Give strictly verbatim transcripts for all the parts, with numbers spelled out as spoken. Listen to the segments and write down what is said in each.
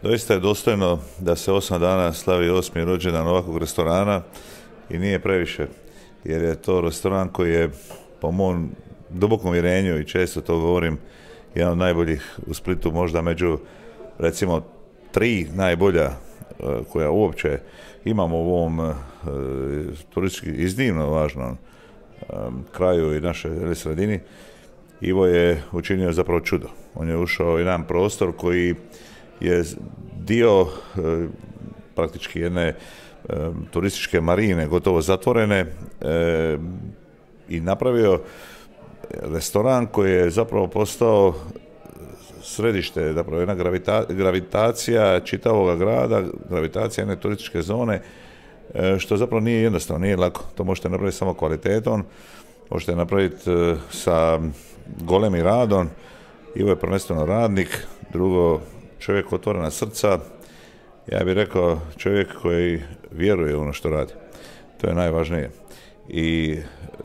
Doista je dostojno da se osam dana slavi osmi rođendan ovakvog restorana i nije previše, jer je to restoran koji je, po mom dubokom uvjerenju, i često to govorim, jedan od najboljih u Splitu, možda među, recimo, tri najbolja koja uopće imamo u ovom e, turistički iznimno važnom e, kraju i našoj sredini. Ivo je učinio zapravo čudo. On je ušao u jedan prostor koji je dio e, praktički jedne e, turističke marine, gotovo zatvorene, e, i napravio restoran koji je zapravo postao središte, zapravo jedna gravita, gravitacija čitavog grada, gravitacija jedne turističke zone, e, što zapravo nije jednostavno, nije lako. To možete napraviti samo kvalitetom, možete napraviti e, sa golemim radom. Ivo je prvenstveno radnik, drugo, čovjek otvorena srca, ja bih rekao čovjek koji vjeruje u ono što radi. To je najvažnije. I e,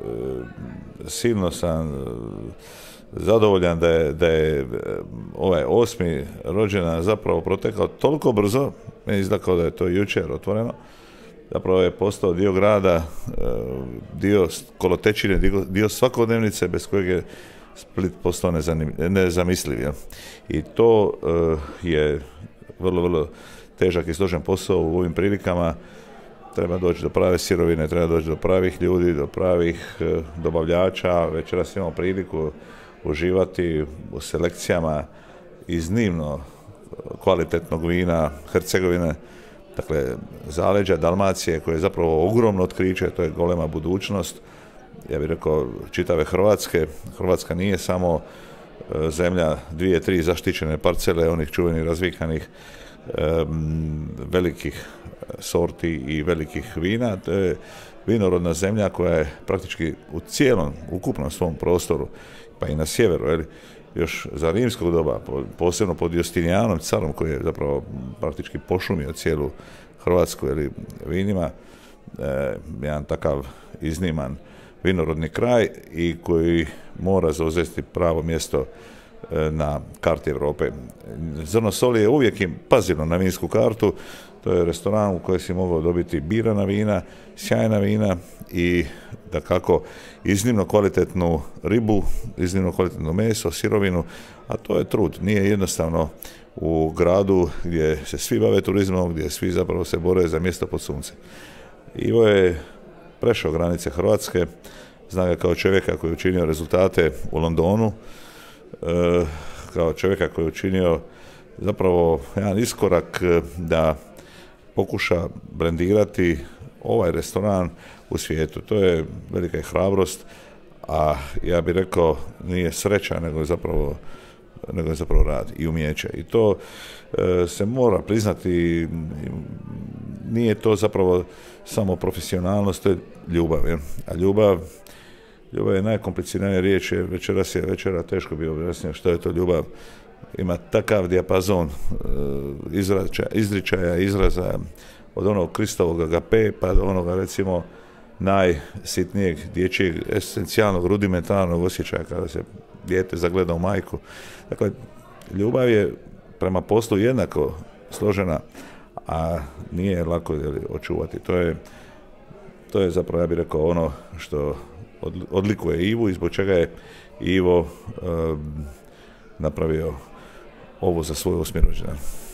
silno sam e, zadovoljan da je, da je ovaj osmi rođendan zapravo protekao toliko brzo, meni izgleda kao da je to jučer otvoreno, zapravo je postao dio grada, dio kolotečine, dio, dio svakodnevnice bez kojeg je Split postao nezamisliv. Ja. I to uh, je vrlo, vrlo težak i složen posao u ovim prilikama. Treba doći do prave sirovine, treba doći do pravih ljudi, do pravih uh, dobavljača. Večeras imamo priliku uživati u selekcijama iznimno kvalitetnog vina Hercegovine, dakle zaleđa Dalmacije, koje je zapravo ogromno otkriće, to je golema budućnost, ja bih rekao, čitave Hrvatske. Hrvatska nije samo e, zemlja dvije, tri zaštićene parcele onih čuvenih razvikanih e, velikih sorti i velikih vina. To je vinorodna zemlja koja je praktički u cijelom, ukupnom svom prostoru, pa i na sjeveru, jel, još za rimskog doba, posebno pod Justinijanom carom, koji je zapravo praktički pošumio cijelu Hrvatsku, jel, vinima, e, jedan takav izniman vinorodni kraj i koji mora zauzeti pravo mjesto e, na karti Europe. Zrno soli je uvijek im pazilo na vinsku kartu. To je restoran u kojem si mogao dobiti birana vina, sjajna vina i dakako iznimno kvalitetnu ribu, iznimno kvalitetno meso, sirovinu, a to je trud. Nije jednostavno u gradu gdje se svi bave turizmom, gdje svi zapravo se bore za mjesto pod suncem. Ivo je prešao granice Hrvatske, zna ga kao čovjeka koji je učinio rezultate u Londonu, kao čovjeka koji je učinio zapravo jedan iskorak da pokuša brendirati ovaj restoran u svijetu. To je velika hrabrost, a ja bih rekao nije sreća, nego je zapravo, nego je zapravo rad i umijeće. I to e, se mora priznati, nije to zapravo samo profesionalnost, to je ljubav. Je? A ljubav, ljubav je najkompliciranija riječ, jer večeras je večera teško bi objasnio što je to ljubav. Ima takav dijapazon izračaja, izričaja, izraza, od onog Kristovog agape pa do onoga, recimo, najsitnijeg dječjeg esencijalnog rudimentarnog osjećaja kada se dijete zagleda u majku. Dakle, ljubav je prema poslu jednako složena, a nije lako očuvati. To je, to je zapravo, ja bih rekao, ono što odlikuje Ivu i zbog čega je Ivo um, napravio ovo za svoj osmi rođendan.